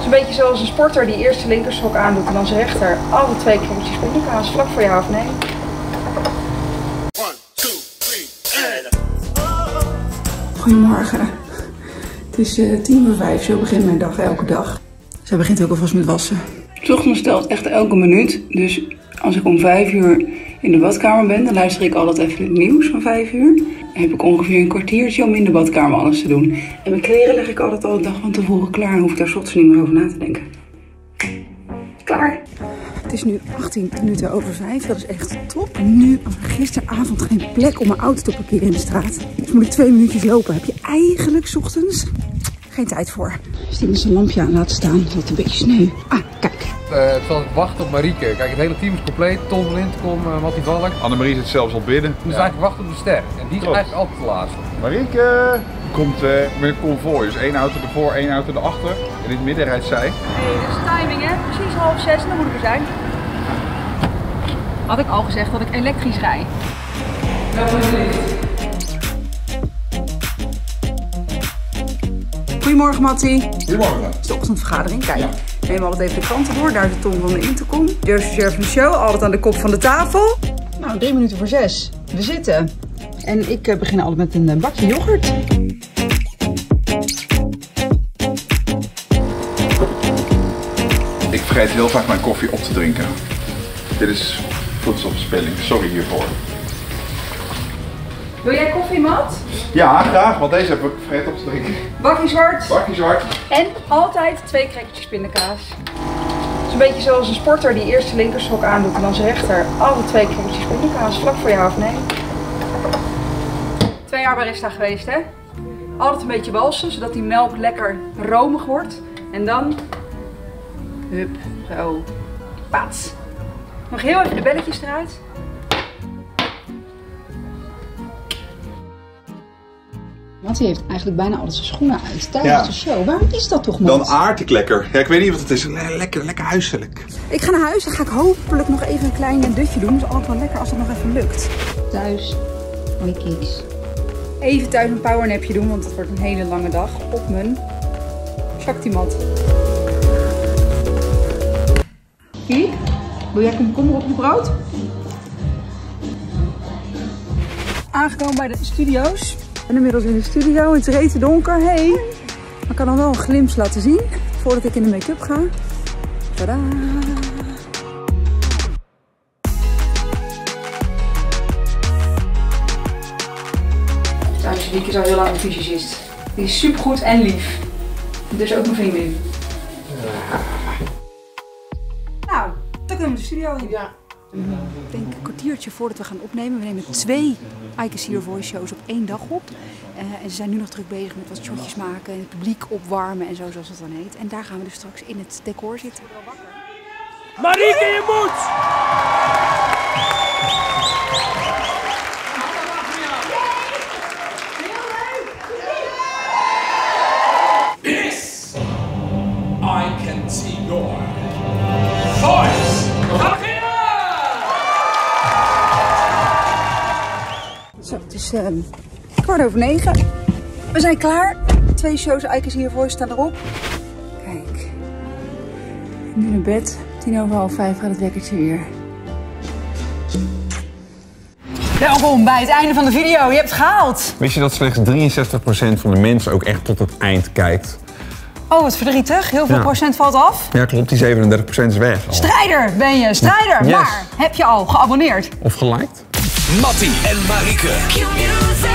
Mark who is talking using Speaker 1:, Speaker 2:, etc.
Speaker 1: is een beetje zoals een sporter die eerst de linkersok aandoet en dan zijn rechter. Alle 2 kroketjes pindakaas, vlak voor je half 9.
Speaker 2: 1, 2, 3,
Speaker 1: Goedemorgen. Het is 4:10, zo begint mijn dag elke dag. Zij begint ook alvast met wassen. 's Ochtends telt echt elke minuut, dus als ik om 5 uur in de badkamer ben, dan luister ik altijd even het nieuws van 5 uur. Dan heb ik ongeveer een kwartiertje om in de badkamer alles te doen. En mijn kleren leg ik altijd al de dag van tevoren klaar en hoef ik daar 's ochtends niet meer over na te denken. Klaar. Het is nu 18 minuten over 5, dat is echt top. Nu, gisteravond geen plek om mijn auto te parkeren in de straat. Dus moet ik 2 minuutjes lopen. Heb je eigenlijk 's ochtends geen tijd voor. Stiekem een lampje aan laten staan, dat het een beetje sneeuw. Ah, kijk.
Speaker 3: Het zal wachten op Marieke. Kijk, het hele team is compleet. Tom van Intercom, Mattie Valk.
Speaker 4: Annemarie zit zelfs al binnen.
Speaker 3: Dus eigenlijk wachten op de ster. En die is eigenlijk altijd te laat.
Speaker 4: Marieke komt met een konvooi. Dus 1 auto ervoor, 1 auto erachter. En in het midden rijdt zij.
Speaker 1: Hey, dat is timing hè. Precies 5:30 en dan moet ik er zijn. Had ik al gezegd dat ik elektrisch rij. Goedemorgen Mattie.
Speaker 4: Goedemorgen.
Speaker 1: Het is de ochtendvergadering. Kijk, we nemen altijd even de kranten door. Daar is de Tom van de Intercom. Joost Chef van de show, altijd aan de kop van de tafel. Nou, 3 minuten voor 6. We zitten. En ik begin altijd met een bakje yoghurt.
Speaker 4: Ik vergeet heel vaak mijn koffie op te drinken. Dit is voedselverspilling. Sorry hiervoor.
Speaker 1: Wil jij koffie, Mat?
Speaker 4: Ja, graag, want deze heb ik vergeten op te drinken.
Speaker 1: Bakje zwart.
Speaker 4: Bakje zwart.
Speaker 1: En altijd 2 crackertjes pindakaas. Het is een beetje zoals een sporter die eerst de linkersok aandoet en dan zijn rechter. Alle 2 crackertjes pindakaas, vlak voor je half 9. 2 jaar barista geweest, hè? Altijd een beetje walsen, zodat die melk lekker romig wordt. En dan... Hup, zo. Paats. Nog heel even de belletjes eruit. Mattie heeft eigenlijk bijna altijd zijn schoenen uit tijdens de show. Waarom is dat toch, Mat?
Speaker 4: Dan aard ik lekker. Ja, ik weet niet wat het is. Lekker huiselijk.
Speaker 1: Ik ga naar huis, dan ga ik hopelijk nog even een klein dutje doen. Dat is altijd wel lekker als het nog even lukt. Thuis, mooie kiks. Even thuis een powernapje doen, want het wordt een hele lange dag op mijn Shakti-mat. Kiek, wil jij komkommer op je brood? Aangekomen bij de studio's. Ik ben inmiddels in de studio, het is rete donker. Hey. Maar ik kan dan wel een glimp laten zien voordat ik in de make-up ga. Tadaa! Trouwens, Wieke is al heel lang een fysicist. Die is supergoed en lief. Dus ook mijn vriendin. Nou, dan kunnen we de studio in. Ja. Ik denk een kwartiertje voordat we gaan opnemen. We nemen 2 I Can See Your Voice shows op 1 dag op. En ze zijn nu nog druk bezig met wat shotjes maken en het publiek opwarmen en zo, zoals dat dan heet. En daar gaan we dus straks in het decor zitten.
Speaker 5: Marieke, je moet! This I can see your voice.
Speaker 1: Zo, het is 9:15. We zijn klaar. 2 shows I Can See Your Voice staan erop. Kijk. Nu naar bed. 4:45 gaat het wekkertje weer. Welkom bij het einde van de video. Je hebt het gehaald.
Speaker 6: Wist je dat slechts 63% van de mensen ook echt tot het eind kijkt?
Speaker 1: Oh, wat verdrietig. Heel veel procent valt af.
Speaker 6: Ja, klopt. Die 37% is weg.
Speaker 1: Strijder ben je. Strijder.
Speaker 6: Yes.
Speaker 1: Maar heb je al geabonneerd?
Speaker 6: Of geliked?
Speaker 5: Mattie en Marieke.